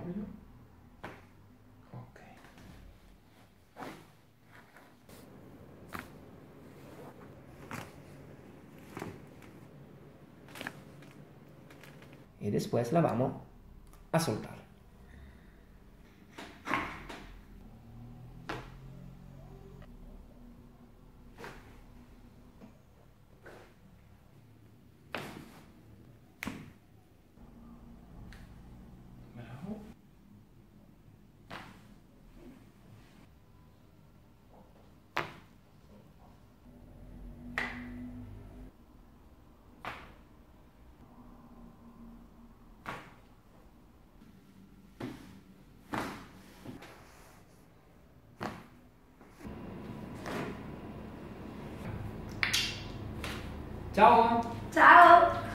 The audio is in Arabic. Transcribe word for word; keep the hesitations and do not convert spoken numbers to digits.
morbido. Ok. Y después la vamos a soltar. Bravo. Ciao! Ciao!